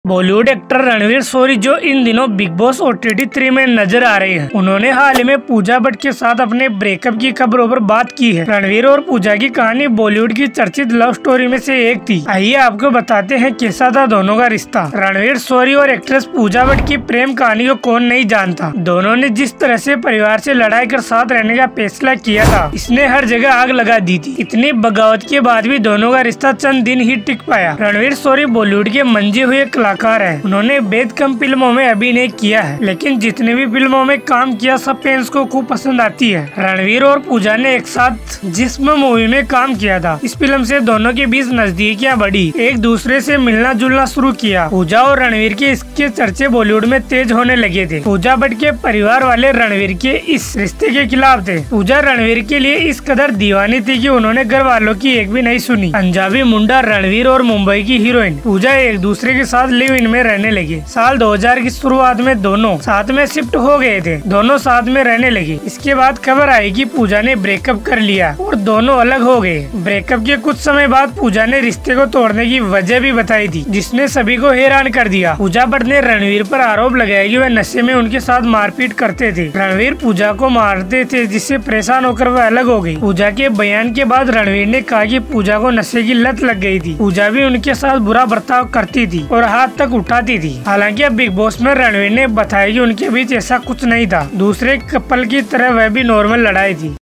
Bollywood actor Ranveer शोरी जो इन दिनों big boss OTT 3 में नजर आ रहे हैं, उन्होंने हाल ही में पूजा भट्ट के साथ अपने ब्रेकअप की खबरों पर बात की है। रणवीर और पूजा की कहानी बॉलीवुड की चर्चित लव स्टोरी में से एक थी। आइए आपको बताते हैं कैसा था दोनों का रिश्ता। रणवीर शोरी और एक्ट्रेस पूजा भट्ट की प्रेम कहानी को कौन नहीं जानता। दोनों ने जिस तरह से परिवार से लड़ाई कर साथ रहने का फैसला किया था, इसने हर जगह आग लगा दी थी। इतनी बगावत के बाद भी दोनों का रिश्ता चंद दिन ही टिक पाया। रणवीर शोरी बॉलीवुड के मंजे हुए कलाकार है। उन्होंने बेहद कम फिल्मों में अभिनय किया है, लेकिन जितने भी फिल्मों में काम किया सब फैंस को खूब पसंद आती है। रणवीर और पूजा ने एक साथ जिस्म मूवी में काम किया था। इस फिल्म से दोनों के बीच नजदीकियां बढ़ी, एक दूसरे से मिलना जुलना शुरू किया। पूजा और रणवीर के इसके चर्चे बॉलीवुड में तेज होने लगे थे। पूजा भट्ट के परिवार वाले रणवीर के इस रिश्ते के खिलाफ थे। पूजा रणवीर के लिए इस कदर दीवानी थी कि उन्होंने घर वालों की एक भी नहीं सुनी। पंजाबी मुंडा रणवीर और मुंबई की हीरोइन पूजा एक दूसरे के साथ लिव इन में रहने लगे। साल 2000 की शुरुआत में दोनों साथ में शिफ्ट हो गए थे। दोनों साथ में रहने लगे। इसके बाद खबर आई कि पूजा ने ब्रेकअप कर लिया और दोनों अलग हो गए। ब्रेकअप के कुछ समय बाद पूजा ने रिश्ते को तोड़ने की वजह भी बताई थी, जिसने सभी को हैरान कर दिया। पूजा भट्ट ने रणवीर पर आरोप लगाया कि वह नशे में उनके साथ मारपीट करते थे। रणवीर पूजा को मारते थे, जिससे परेशान होकर वह अलग हो गई। पूजा के बयान के बाद रणवीर ने कहा कि पूजा को नशे की लत लग गई थी। पूजा भी उनके साथ बुरा बर्ताव करती थी और हाथ तक उठाती थी। हालांकि अब बिग बॉस में रणवीर ने बताया कि उनके बीच ऐसा कुछ नहीं था। दूसरे कपल की तरह वह भी नॉर्मल लड़ाई थी।